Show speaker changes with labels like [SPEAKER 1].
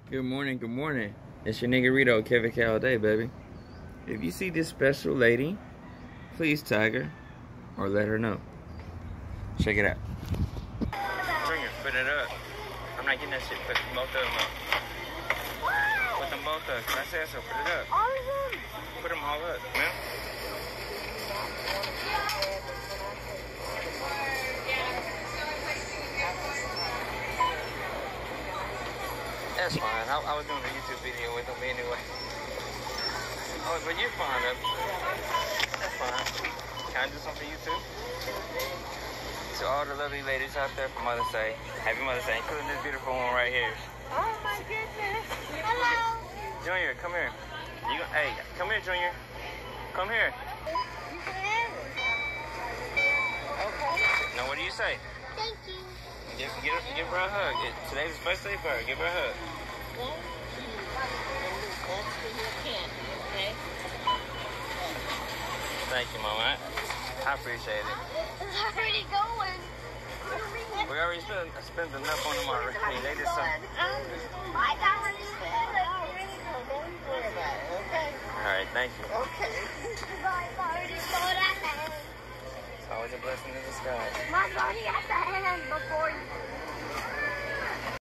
[SPEAKER 1] Good morning, good morning. It's your niggerito, Kevin K all day, baby. If you see this special lady, please tag her or let her know. Check it out. Junior, put it up. I'm not getting that shit. Put both of them up. Put them both up. I said so. Put it up.
[SPEAKER 2] All of them?
[SPEAKER 1] Put them all up, man. That's fine. I was doing a YouTube video with them anyway. Oh, but you're fine. That's fine. Can I do something for you too? To all the lovely ladies out there for Mother's Day, happy Mother's Day, including this beautiful one right here.
[SPEAKER 2] Oh my goodness. Hello.
[SPEAKER 1] Junior, come here. Hey, come here, Junior. Come here.
[SPEAKER 2] You can have it. Okay.
[SPEAKER 1] Now, what do you say?
[SPEAKER 2] Thank you.
[SPEAKER 1] Give her a hug. Today's the first day for her. Give her a hug.
[SPEAKER 2] That's for your candy, okay?
[SPEAKER 1] Thank you, Mama. I appreciate it.
[SPEAKER 2] It's already going.
[SPEAKER 1] We already spent enough on them already. They just
[SPEAKER 2] I already spent it. Don't worry about it, okay?
[SPEAKER 1] All right, thank you.
[SPEAKER 2] Okay. It's already sold out.
[SPEAKER 1] It's always a blessing in disguise.
[SPEAKER 2] Mom's already got the